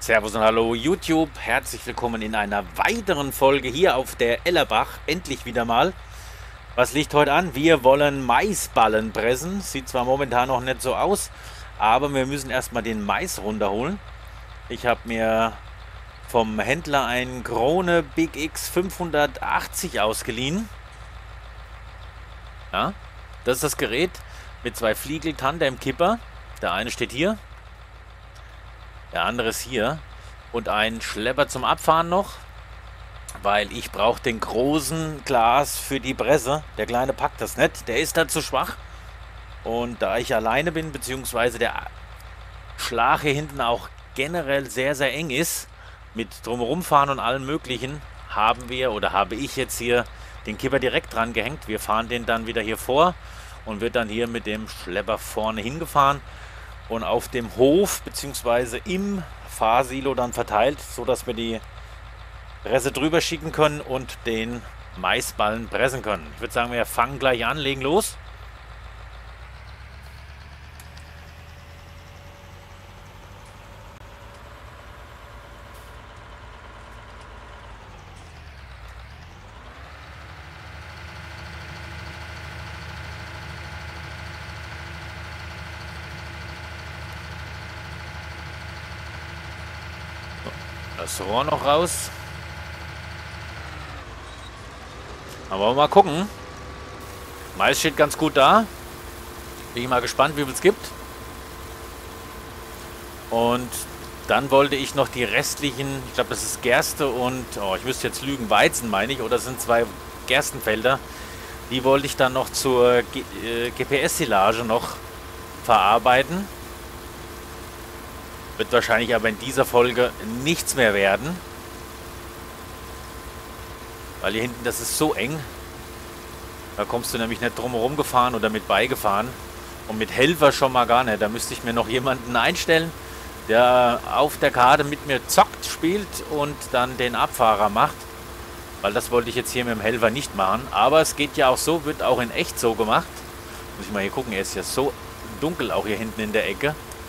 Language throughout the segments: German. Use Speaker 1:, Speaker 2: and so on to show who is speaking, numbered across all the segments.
Speaker 1: Servus und hallo YouTube, herzlich willkommen in einer weiteren Folge hier auf der Ellerbach, endlich wieder mal. Was liegt heute an? Wir wollen Maisballen pressen, sieht zwar momentan noch nicht so aus, aber wir müssen erstmal den Mais runterholen. Ich habe mir vom Händler einen Krone Big X 580 ausgeliehen. Ja, das ist das Gerät mit zwei Fliegel-Tandem-Kipper. Der eine steht hier. Der andere ist hier. Und ein Schlepper zum Abfahren noch. Weil ich brauche den großen Glas für die Presse. Der kleine packt das nicht. Der ist da zu schwach. Und da ich alleine bin, beziehungsweise der Schlag hier hinten auch generell sehr, sehr eng ist, mit drumherumfahren und allem möglichen, habe ich jetzt hier den Kipper direkt dran gehängt. Wir fahren den dann wieder hier vor und wird dann hier mit dem Schlepper vorne hingefahren und auf dem Hof bzw. im Fahrsilo dann verteilt, sodass wir die Presse drüber schicken können und den Maisballen pressen können. Ich würde sagen, wir fangen gleich an, legen los. Das Rohr noch raus. Aber wollen wir mal gucken. Mais steht ganz gut da. Bin ich mal gespannt, wie viel es gibt. Und dann wollte ich noch die restlichen, ich glaube, das ist Gerste und, ich müsste jetzt lügen, Weizen meine ich, oder sind zwei Gerstenfelder. Die wollte ich dann noch zur GPS-Silage noch verarbeiten. Wird wahrscheinlich aber in dieser Folge nichts mehr werden. Weil hier hinten, das ist so eng. Da kommst du nämlich nicht drum herum gefahren oder mit beigefahren. Und mit Helfer schon mal gar nicht. Da müsste ich mir noch jemanden einstellen, der auf der Karte mit mir zockt, spielt und dann den Abfahrer macht. Weil das wollte ich jetzt hier mit dem Helfer nicht machen. Aber es geht ja auch so, wird auch in echt so gemacht. Muss ich mal hier gucken, er ist ja so dunkel auch hier hinten in der Ecke.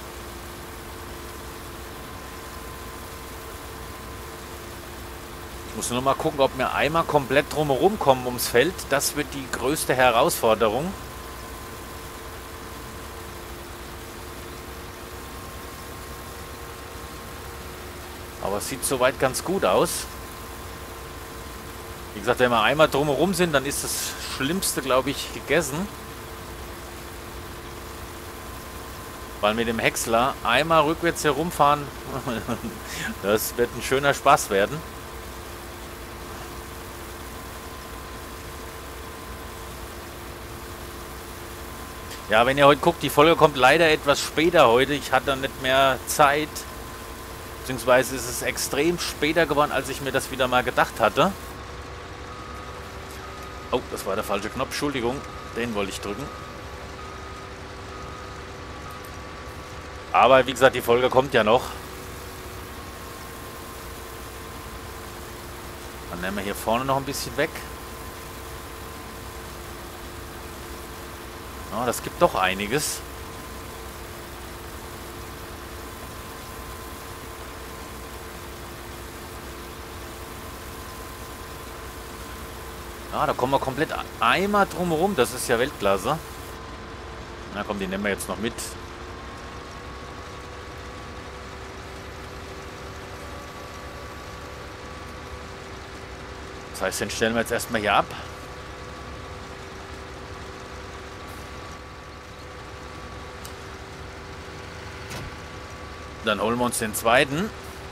Speaker 1: Ich muss nur mal gucken, ob wir einmal komplett drumherum kommen ums Feld. Das wird die größte Herausforderung. Aber es sieht soweit ganz gut aus. Wie gesagt, wenn wir einmal drumherum sind, dann ist das Schlimmste, glaube ich, gegessen. Weil mit dem Häcksler einmal rückwärts herumfahren, das wird ein schöner Spaß werden. Ja, wenn ihr heute guckt, die Folge kommt leider etwas später heute. Ich hatte nicht mehr Zeit. Beziehungsweise ist es extrem später geworden, als ich mir das wieder mal gedacht hatte. Oh, das war der falsche Knopf. Entschuldigung, den wollte ich drücken. Aber wie gesagt, die Folge kommt ja noch. Dann nehmen wir hier vorne noch ein bisschen weg. Ja, das gibt doch einiges. Ja, da kommen wir komplett einmal drumherum. Das ist ja Weltklasse. Na komm, die nehmen wir jetzt noch mit. Das heißt, den stellen wir jetzt erstmal hier ab. Dann holen wir uns den zweiten.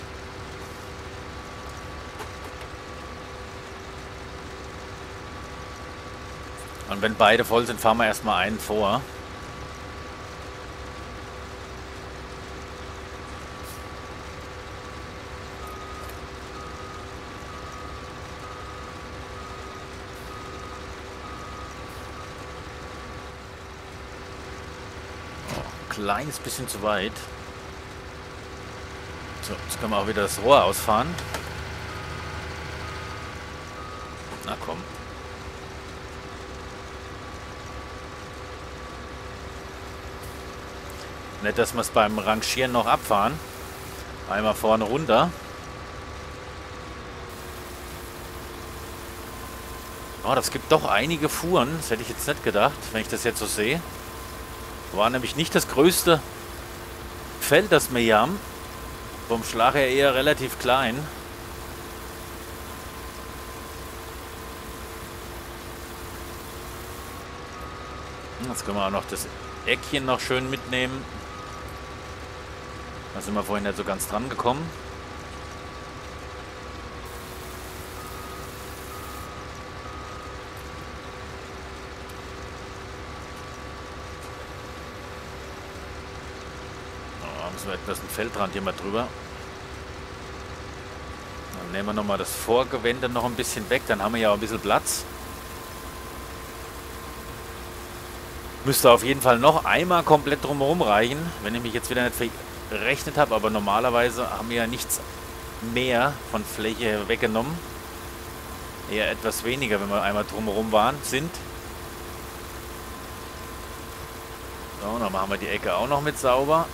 Speaker 1: Und wenn beide voll sind, fahren wir erstmal einen vor. Ein kleines bisschen zu weit. So, jetzt können wir auch wieder das Rohr ausfahren. Na komm. Nicht, dass wir es beim Rangieren noch abfahren. Einmal vorne runter. Oh, das gibt doch einige Fuhren. Das hätte ich jetzt nicht gedacht, wenn ich das jetzt so sehe. War nämlich nicht das größte Feld, das wir hier haben. Vom Schlag her eher relativ klein. Jetzt können wir auch noch das Eckchen noch schön mitnehmen. Da sind wir vorhin nicht so ganz dran gekommen. Da müssen wir etwas ein Feldrand hier mal drüber. Dann nehmen wir nochmal das Vorgewende noch ein bisschen weg. Dann haben wir ja auch ein bisschen Platz. Müsste auf jeden Fall noch einmal komplett drumherum reichen, wenn ich mich jetzt wieder nicht verrechnet habe. Aber normalerweise haben wir ja nichts mehr von Fläche weggenommen. Eher etwas weniger, wenn wir einmal drumherum sind. So, dann machen wir die Ecke auch noch mit sauber.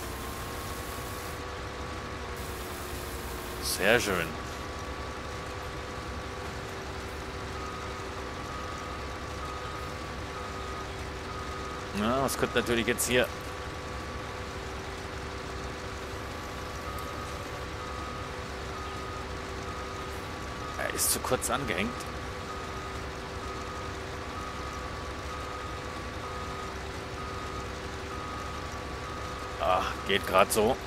Speaker 1: Sehr schön. Ja, das könnte natürlich jetzt hier... Er ist zu kurz angehängt. Ah, geht gerade so.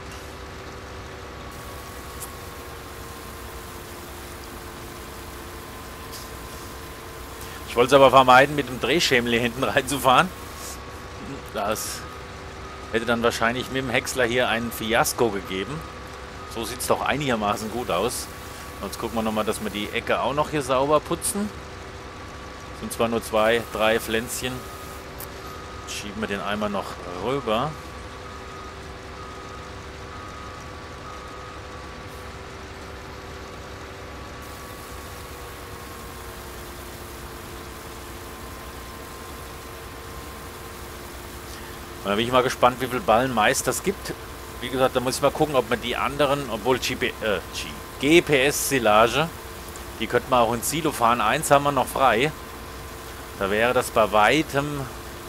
Speaker 1: Ich wollte es aber vermeiden, mit dem Drehschemel hier hinten reinzufahren. Das hätte dann wahrscheinlich mit dem Häcksler hier ein Fiasko gegeben. So sieht es doch einigermaßen gut aus. Jetzt gucken wir nochmal, dass wir die Ecke auch noch hier sauber putzen. Sind zwar nur 2, 3 Pflänzchen. Schieben wir den einmal noch rüber. Und da bin ich mal gespannt, wie viel Ballen Mais das gibt. Wie gesagt, da muss ich mal gucken, ob man die anderen, obwohl GPS-Silage, die könnte man auch ins Silo fahren. Eins haben wir noch frei. Da wäre das bei weitem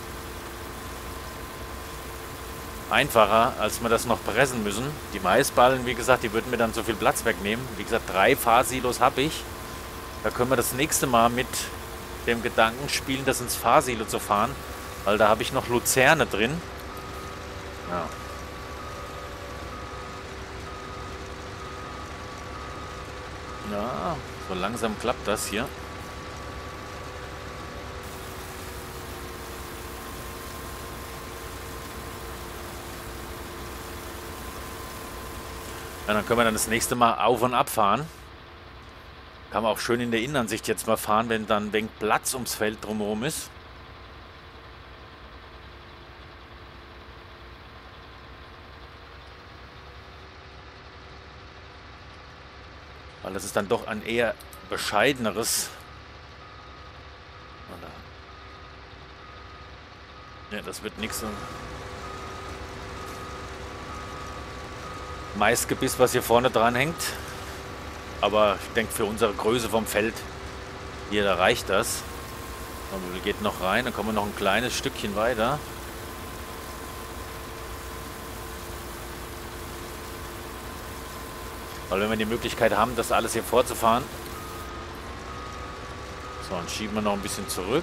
Speaker 1: einfacher, als wir das noch pressen müssen. Die Maisballen, wie gesagt, die würden mir dann so viel Platz wegnehmen. Wie gesagt, 3 Fahrsilos habe ich. Da können wir das nächste Mal mit dem Gedanken spielen, das ins Fahrsilo zu fahren. Weil da habe ich noch Luzerne drin. Ja. Ja, so langsam klappt das hier. Ja, dann können wir dann das nächste Mal auf und ab fahren. Kann man auch schön in der Innenansicht jetzt mal fahren, wenn dann ein wenig Platz ums Feld drumherum ist. Weil das ist dann doch ein eher bescheideneres. Ja, das wird nichts. Maisgebiss, was hier vorne dran hängt. Aber ich denke, für unsere Größe vom Feld hier, da reicht das. Aber wir gehen noch rein, dann kommen wir noch ein kleines Stückchen weiter. Weil wenn wir die Möglichkeit haben, das alles hier vorzufahren. So, dann schieben wir noch ein bisschen zurück.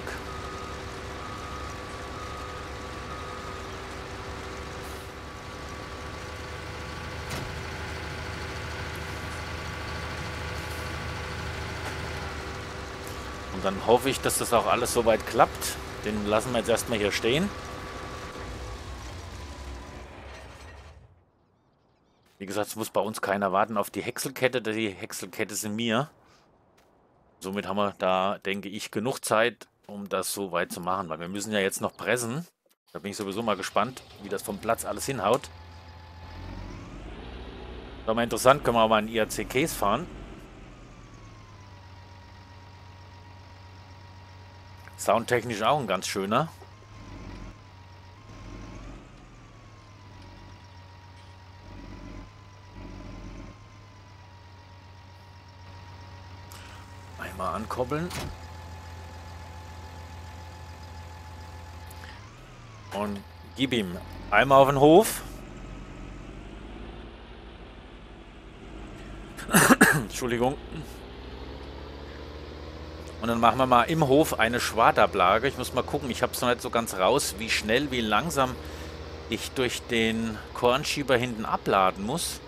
Speaker 1: Und dann hoffe ich, dass das auch alles soweit klappt. Den lassen wir jetzt erstmal hier stehen. Wie gesagt, es muss bei uns keiner warten auf die Häckselkette. Die Häckselkette sind mir. Somit haben wir da, denke ich, genug Zeit, um das so weit zu machen. Weil wir müssen ja jetzt noch pressen. Da bin ich sowieso mal gespannt, wie das vom Platz alles hinhaut. War mal interessant, können wir auch mal einen IAC-Case fahren. Soundtechnisch auch ein ganz schöner. Mal ankoppeln. Und gib ihm einmal auf den Hof. Entschuldigung. Und dann machen wir mal im Hof eine Schwartablage. Ich muss mal gucken, ich habe es noch nicht so ganz raus, wie schnell, wie langsam ich durch den Kornschieber hinten abladen muss.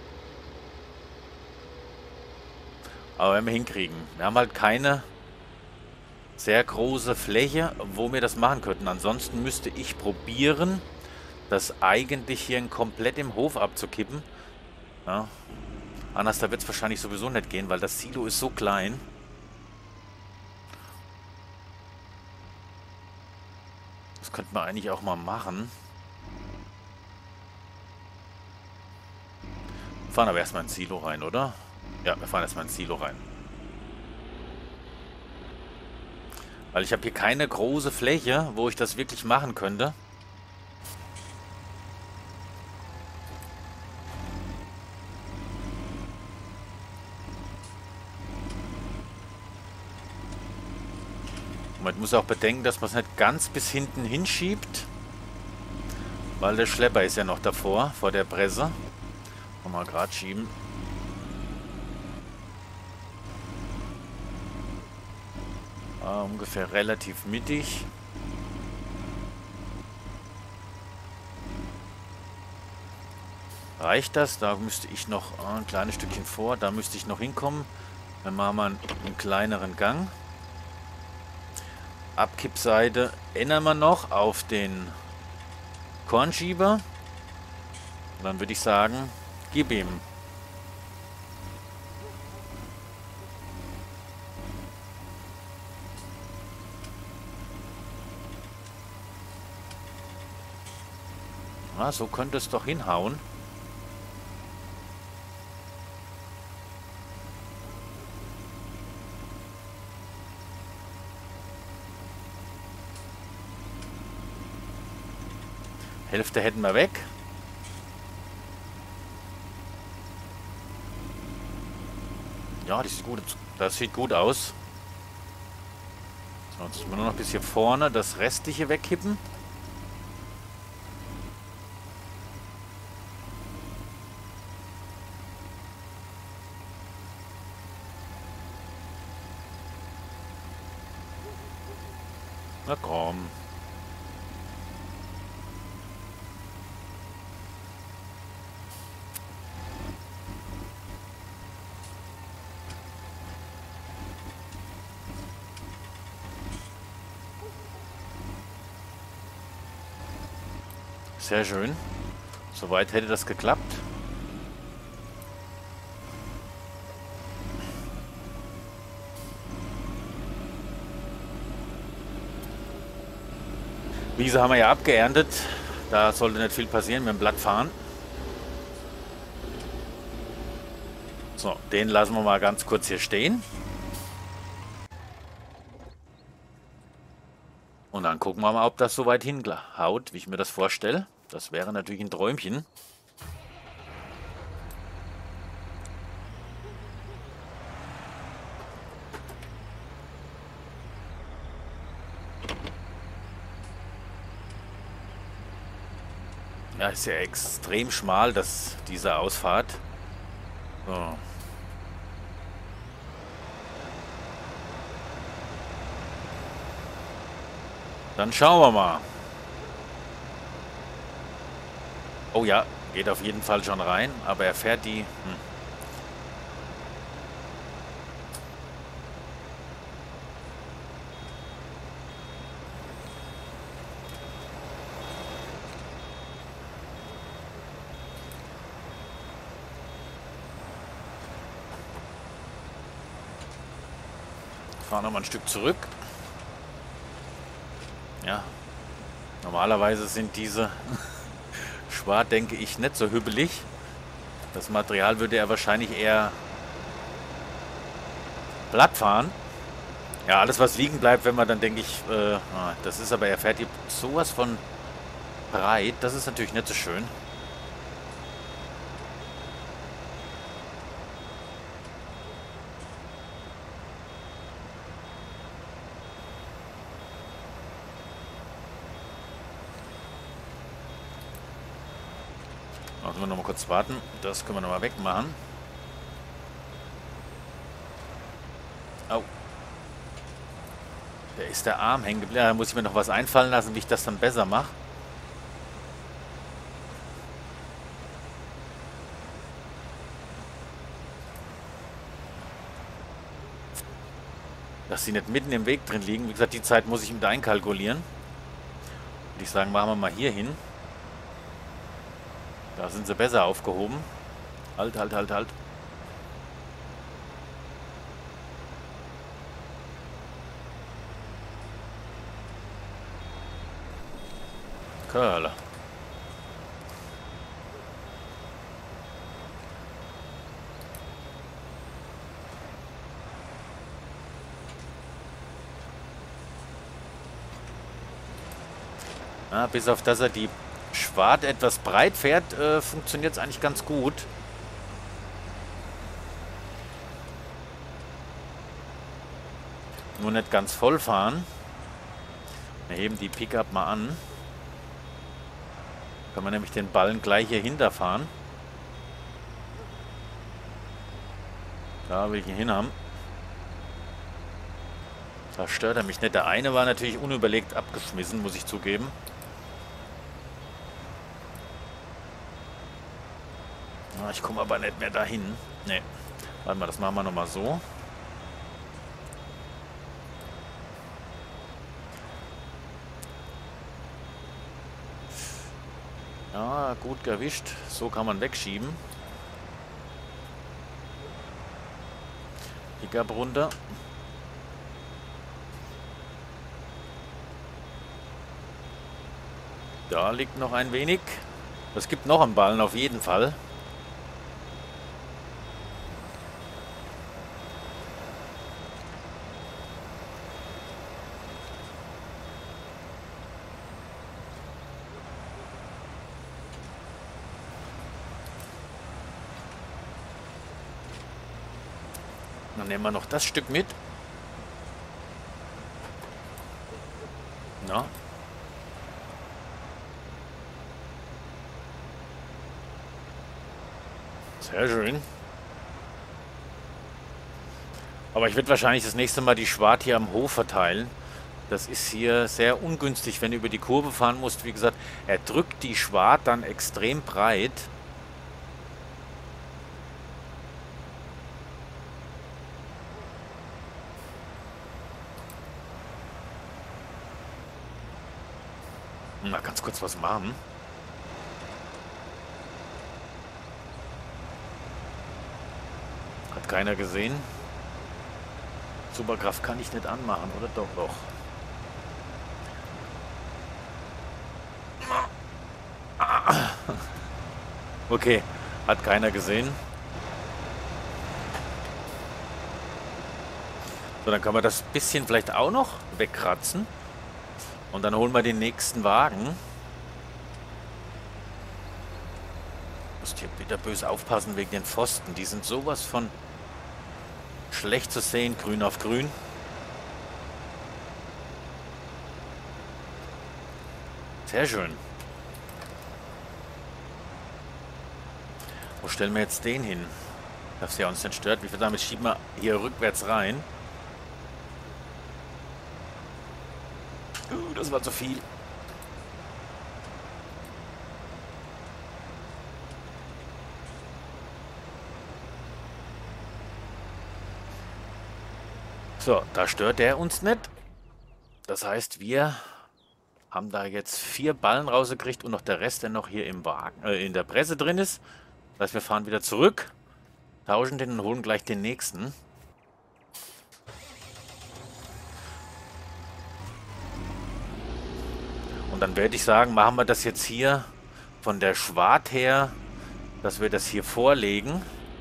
Speaker 1: Aber wenn wir hinkriegen. Wir haben halt keine sehr große Fläche, wo wir das machen könnten. Ansonsten müsste ich probieren, das eigentlich hier komplett im Hof abzukippen. Ja. Anders, da wird es wahrscheinlich sowieso nicht gehen, weil das Silo ist so klein. Das könnte man eigentlich auch mal machen. Wir fahren aber erstmal ins Silo rein, oder? Ja, wir fahren erstmal ins Silo rein. Weil ich habe hier keine große Fläche, wo ich das wirklich machen könnte. Man muss auch bedenken, dass man es nicht ganz bis hinten hinschiebt. Weil der Schlepper ist ja noch davor, vor der Presse. Mal gerade schieben. Ungefähr relativ mittig. Reicht das? Da müsste ich noch ein kleines Stückchen vor. Da müsste ich noch hinkommen. Dann machen wir einen kleineren Gang. Abkippseite ändern wir noch auf den Kornschieber. Und dann würde ich sagen, gib ihm. So könnte es doch hinhauen. Hälfte hätten wir weg. Ja, das sieht gut aus. So, jetzt müssen wir nur noch bis hier vorne das restliche wegkippen. Na komm. Sehr schön. Soweit hätte das geklappt. Wiese haben wir ja abgeerntet. Da sollte nicht viel passieren mit dem Blattfahren. So, den lassen wir mal ganz kurz hier stehen. Und dann gucken wir mal, ob das so weit hinhaut, wie ich mir das vorstelle. Das wäre natürlich ein Träumchen. Ja, ist ja extrem schmal, diese Ausfahrt. So. Dann schauen wir mal. Oh ja, geht auf jeden Fall schon rein, aber er fährt die... Fahren nochmal ein Stück zurück. Ja, normalerweise sind diese Schwart, denke ich, nicht so hübbelig. Das Material würde er wahrscheinlich eher platt fahren. Ja, alles was liegen bleibt, wenn man dann, denke ich, das ist aber, er fährt hier sowas von breit. Das ist natürlich nicht so schön. Müssen wir noch mal kurz warten. Das können wir noch mal wegmachen. Au. Da ist der Arm hängen geblieben. Da muss ich mir noch was einfallen lassen, wie ich das dann besser mache. Dass sie nicht mitten im Weg drin liegen. Wie gesagt, die Zeit muss ich mit einkalkulieren. Würde ich sagen, machen wir mal hier hin. Da sind sie besser aufgehoben. Halt, halt, halt, halt. Curler. Ja, bis auf dass er die Schwart etwas breit fährt, funktioniert es eigentlich ganz gut. Nur nicht ganz voll fahren. Wir heben die Pickup mal an. Können wir nämlich den Ballen gleich hier hinterfahren. Da will ich ihn hin haben. Da stört er mich nicht. Der eine war natürlich unüberlegt abgeschmissen, muss ich zugeben. Ich komme aber nicht mehr dahin. Ne. Warte mal, das machen wir nochmal so. Ja, gut erwischt. So kann man wegschieben. Pickup runter. Da liegt noch ein wenig. Es gibt noch einen Ballen auf jeden Fall. Dann nehmen wir noch das Stück mit. Na. Sehr schön. Aber ich werde wahrscheinlich das nächste Mal die Schwart hier am Hof verteilen. Das ist hier sehr ungünstig, wenn du über die Kurve fahren musst. Wie gesagt, er drückt die Schwart dann extrem breit. Mal ganz kurz was machen. Hat keiner gesehen. Superkraft kann ich nicht anmachen, oder doch? Doch. Okay, hat keiner gesehen. So, dann kann man das bisschen vielleicht auch noch wegkratzen. Und dann holen wir den nächsten Wagen. Musst hier bitte böse aufpassen wegen den Pfosten. Die sind sowas von schlecht zu sehen, grün auf grün. Sehr schön. Wo stellen wir jetzt den hin? Dass der uns nicht stört. Wie viel damit schieben wir hier rückwärts rein? Das war zu viel. So, da stört der uns nicht. Das heißt, wir haben da jetzt 4 Ballen rausgekriegt und noch der Rest, der noch hier im Wagen, in der Presse drin ist. Das heißt, wir fahren wieder zurück, tauschen den und holen gleich den nächsten. Und dann werde ich sagen, machen wir das jetzt hier von der Schwart her, dass wir das hier vorlegen.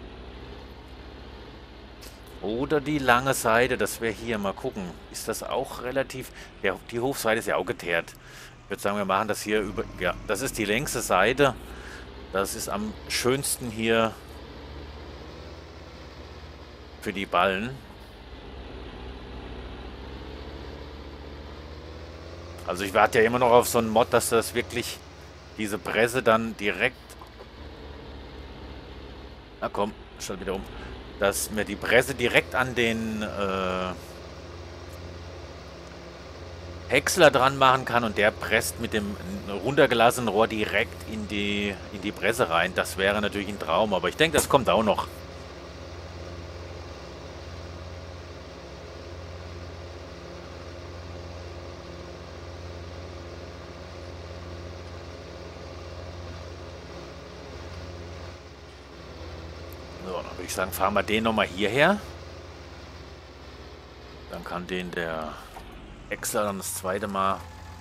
Speaker 1: Oder die lange Seite, das wäre hier, mal gucken. Ist das auch relativ... Ja, die Hofseite ist ja auch geteert. Ich würde sagen, wir machen das hier über... Ja, das ist die längste Seite. Das ist am schönsten hier für die Ballen. Also ich warte ja immer noch auf so einen Mod, dass das wirklich diese Presse dann direkt Na komm, stell wieder um. Dass mir die Presse direkt an den Häcksler dran machen kann und der presst mit dem runtergelassenen Rohr direkt in die Presse rein. Das wäre natürlich ein Traum, aber ich denke, das kommt auch noch. So, dann würde ich sagen, fahren wir den nochmal hierher. Dann kann den der Häcksler dann das zweite Mal...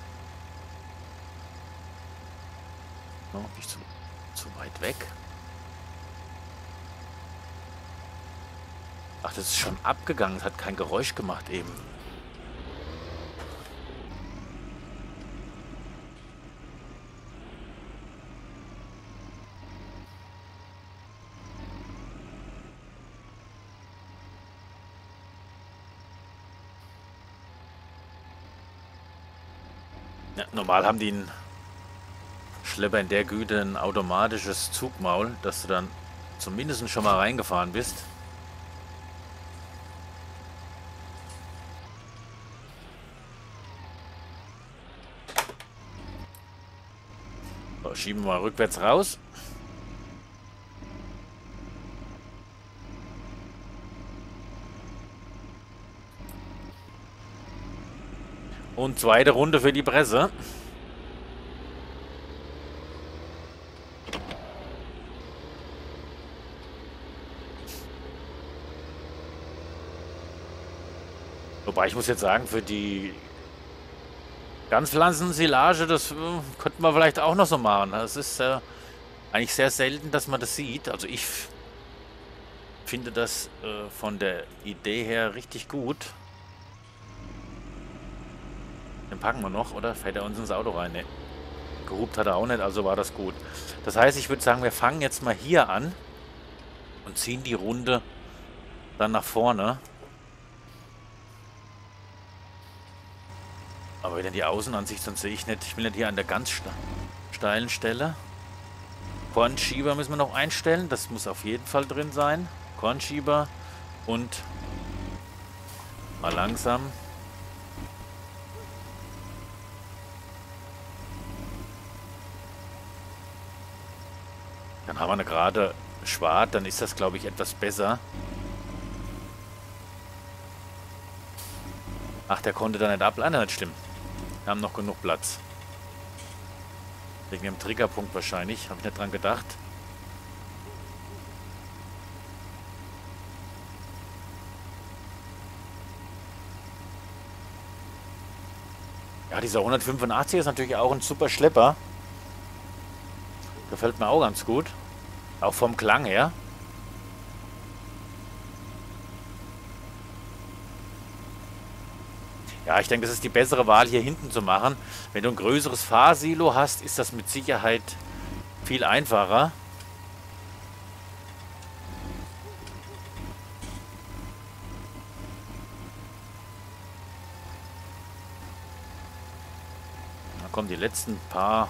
Speaker 1: No, nicht zu weit weg. Ach, das ist schon abgegangen. Es hat kein Geräusch gemacht eben. Ja, normal haben die einen Schlepper in der Güte ein automatisches Zugmaul, dass du dann zumindest schon mal reingefahren bist. So, schieben wir mal rückwärts raus. Und zweite Runde für die Presse. Wobei ich muss jetzt sagen, für die Ganzpflanzensilage, das könnten wir vielleicht auch noch so machen. Das ist eigentlich sehr selten, dass man das sieht. Also ich finde das von der Idee her richtig gut. Den packen wir noch, oder? Fährt er uns ins Auto rein? Ne. Gehupt hat er auch nicht, also war das gut. Das heißt, ich würde sagen, wir fangen jetzt mal hier an und ziehen die Runde dann nach vorne. Aber wieder die Außenansicht, sonst sehe ich nicht. Ich will nicht hier an der ganz steilen Stelle. Kornschieber müssen wir noch einstellen. Das muss auf jeden Fall drin sein. Kornschieber und mal langsam. Dann haben wir eine gerade Schwart, dann ist das, glaube ich, etwas besser. Ach, der konnte da nicht ableiten, nicht stimmt. Wir haben noch genug Platz. Wegen dem Triggerpunkt wahrscheinlich, habe ich nicht dran gedacht. Ja, dieser 185 ist natürlich auch ein super Schlepper. Gefällt mir auch ganz gut. Auch vom Klang her. Ja, ich denke, das ist die bessere Wahl, hier hinten zu machen. Wenn du ein größeres Fahrsilo hast, ist das mit Sicherheit viel einfacher. Da kommen die letzten paar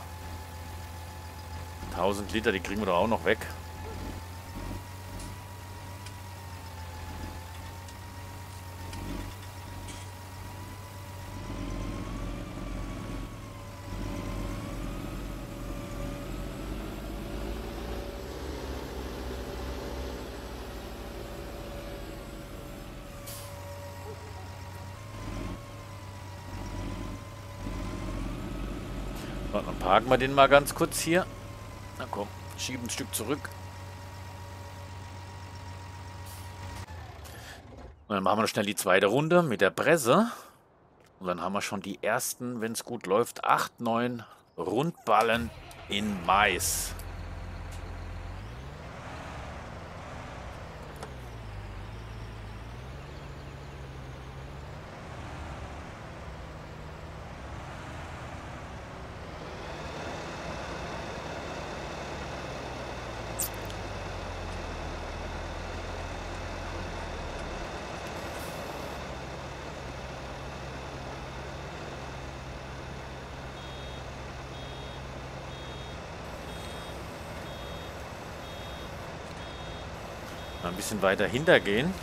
Speaker 1: 1000 Liter, die kriegen wir doch auch noch weg. So, dann parken wir den mal ganz kurz hier. Na komm, schieben ein Stück zurück. Und dann machen wir noch schnell die zweite Runde mit der Presse. Und dann haben wir schon die ersten, wenn es gut läuft, 8, 9 Rundballen in Mais. Mal ein bisschen weiter hintergehen.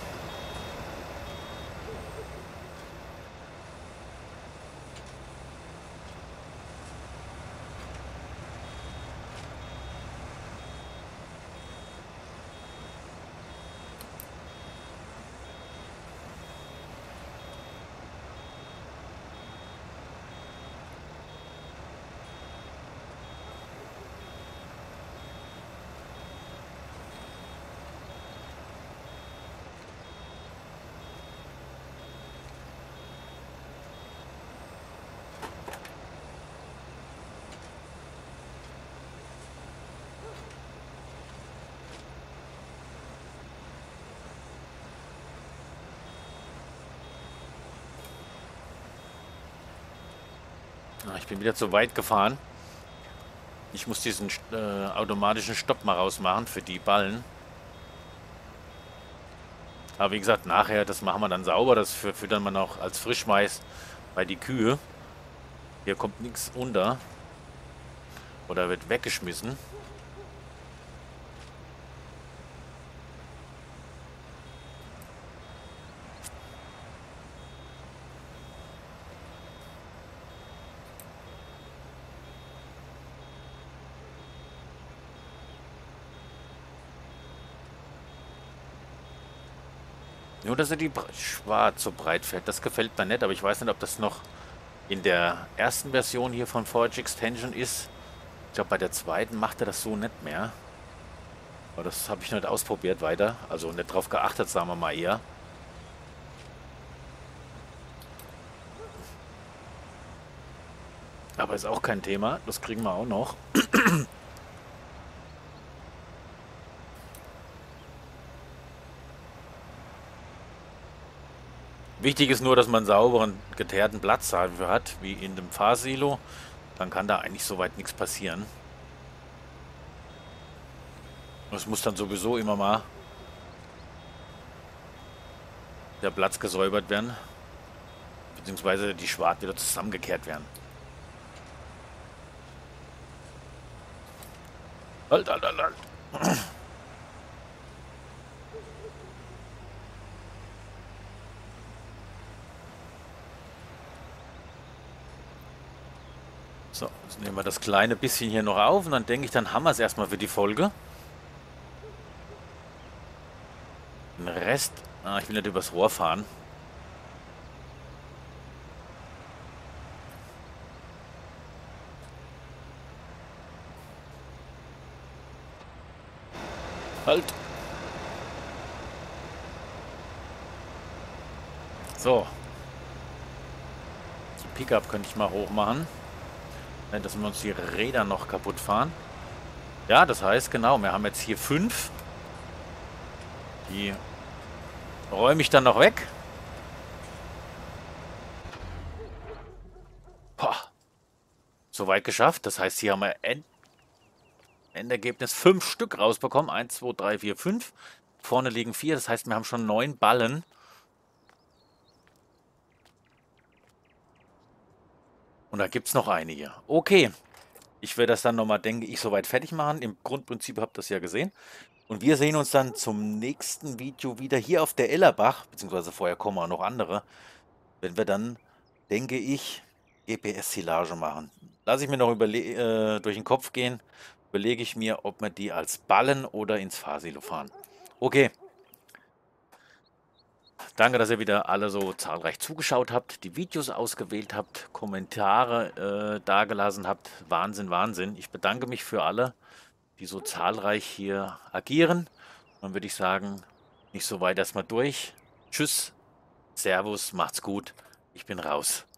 Speaker 1: Ah, ich bin wieder zu weit gefahren. Ich muss diesen automatischen Stopp mal rausmachen für die Ballen. Aber wie gesagt, nachher, das machen wir dann sauber. Das füttern wir noch als Frischmais bei die Kühe. Hier kommt nichts unter. Oder wird weggeschmissen. Nur, dass er die schwarz so breit fährt, das gefällt mir nicht. Aber ich weiß nicht, ob das noch in der ersten Version hier von Forge Extension ist. Ich glaube, bei der zweiten macht er das so nicht mehr. Aber das habe ich nicht ausprobiert weiter. Also nicht drauf geachtet, sagen wir mal eher. Aber ist auch kein Thema. Das kriegen wir auch noch. Wichtig ist nur, dass man einen sauberen, geteerten Platz dafür hat, wie in dem Fahrsilo. Dann kann da eigentlich soweit nichts passieren. Es muss dann sowieso immer mal der Platz gesäubert werden. Beziehungsweise die Schwart wieder zusammengekehrt werden. Halt, halt, halt, halt. So, jetzt nehmen wir das kleine bisschen hier noch auf und dann denke ich, dann haben wir es erstmal für die Folge. Den Rest, ich will nicht übers Rohr fahren. Halt. So. Die Pickup könnte ich mal hoch machen. Nicht, dass wir uns die Räder noch kaputt fahren. Ja, das heißt, genau, wir haben jetzt hier 5. Die räume ich dann noch weg. Boah. Soweit geschafft. Das heißt, hier haben wir Endergebnis 5 Stück rausbekommen. 1, 2, 3, 4, 5. Vorne liegen 4. Das heißt, wir haben schon 9 Ballen. Und da gibt es noch einige. Okay. Ich werde das dann nochmal, denke ich, soweit fertig machen. Im Grundprinzip habt ihr das ja gesehen. Und wir sehen uns dann zum nächsten Video wieder hier auf der Ellerbach. Beziehungsweise vorher kommen auch noch andere. Wenn wir dann, denke ich, GPS-Silage machen. Lasse ich mir noch durch den Kopf gehen. Überlege ich mir, ob wir die als Ballen oder ins Fahrsilo fahren. Okay. Danke, dass ihr wieder alle so zahlreich zugeschaut habt, die Videos ausgewählt habt, Kommentare dagelassen habt. Wahnsinn, Wahnsinn. Ich bedanke mich für alle, die so zahlreich hier agieren. Dann würde ich sagen, nicht so weit erstmal durch. Tschüss, Servus, macht's gut. Ich bin raus.